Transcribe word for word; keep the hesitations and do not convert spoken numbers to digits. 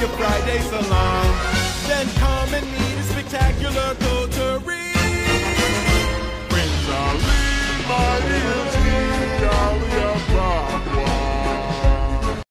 your Friday salon. Then come and meet a spectacular